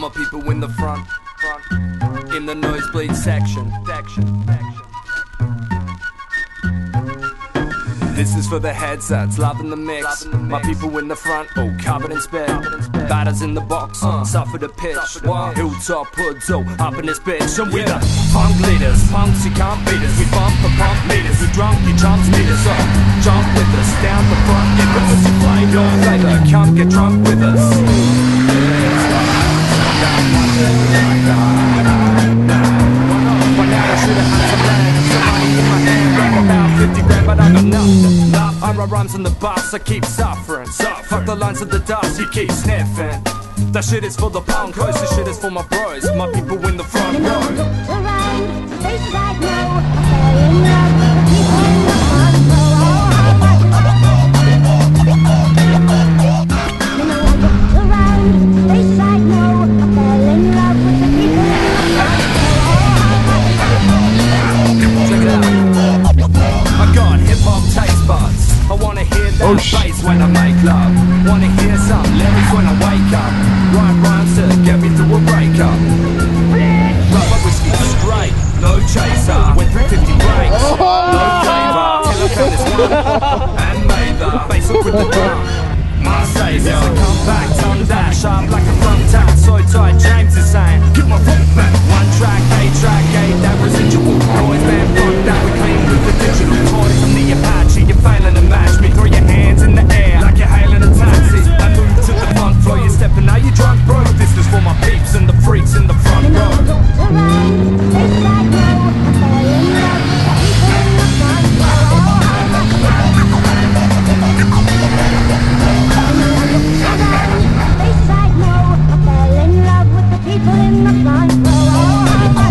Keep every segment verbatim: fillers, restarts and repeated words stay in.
my people in the front, front, in the nosebleed section, section, section. This is for the headsets, loving the mix. Loving the mix. My people in the front, all covered in spit. Batters in the box, uh, suffer the pitch. Suffer the Hilltop hoods, all up in this bitch. And we yeah. the punk leaders, punks you can't beat us. We bump the pump meters, we drunk, you chumps need us. So jump with us, down the front, get with us. You play your flavor, come get drunk with us. By now I should have had some land, some money in my hand, grab about fifty grand, but I got nothing. I write rhymes on the bus, I keep suffering. So fuck the lines of the dust, you keep sniffing. That shit is for the punkos, this shit is for my bros, my people in the front row. Around places I know, I fell in love with the people in the front row. You know I looked around places I know, I fell in love with the people in the front row. Check it out. I got hip-hop taste buds. I wanna hear that oh, bass when I make love. Wanna hear some lyrics when I wake up. Write rhymes to get me through a breakup. Rubber whiskey straight, no chaser. Went through fifty breaks, no flavor. Till I found this one and made the bass up with the drum. My savior, I come back, tongue that sharp like a front tap. So tight, James is saying, get my foot back. One track, eight track, eight, that residual noise. Man, fuck that, we clean with the digital toys. I'm the Apache, you're failing to match me. Throw your hands in the air like you're hailing a taxi. I move to the funk floor, you're stepping, now you drunk, bro. This is for my peeps and the freaks in the front row. Around places I know, I fell in love with the people in the front row. Places I know, I fell in love with the people in the front row.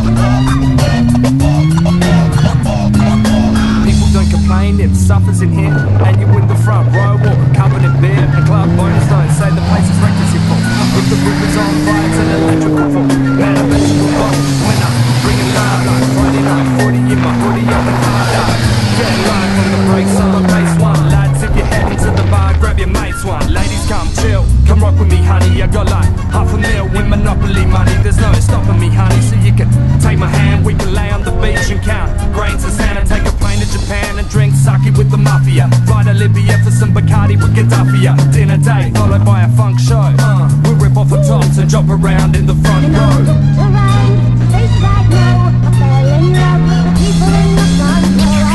People don't complain if suffers in here, and you in the front row or covered in beer. And club bonus don't say the place is wrecked as you fall. If the roof is on fire, it's an electrical fall. Man, I bet you will rock when I'm bringing love like Friday night, forty in my hoodie, I'm a hard out. Get live on the brakes on the bass one. Lads, if you're heading to the bar, grab your mates one. Ladies, come chill, come rock with me, honey. I got like half a mil with Monopoly money. There's no stopping me, honey, so you can take my hand. We can lay on the beach and count grains of sand and take a plane to Japan and drink sake with the mafia. Fly to Libya for some Bacardi with Gaddafi. Dinner date followed by a funk show. Uh, we'll rip off the tops and drop around in the front you know, row. around places I know, I fell in love with the people in the front row.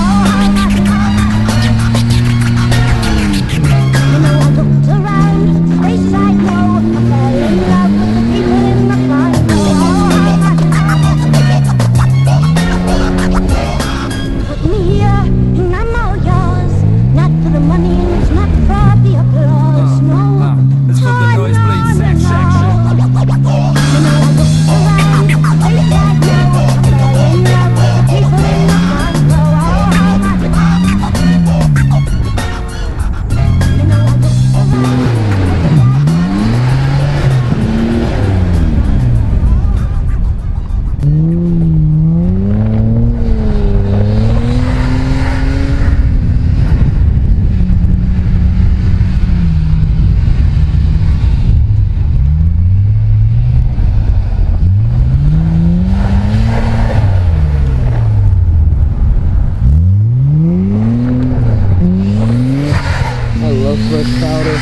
You know I looked around places I know, I fell in love with the people in the front row. Put me here and I'm all yours, not for the money and it's not for the applause. No, uh, it's for the nosebleed section. you know I looked around places I know, I fell in love with the people in the front row. You know I looked around. I love fresh powder.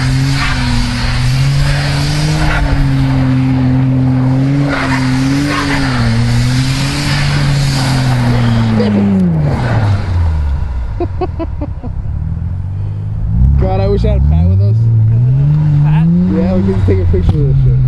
God, I wish I had Pat with us. Pat? Yeah, we could take a picture of this shit.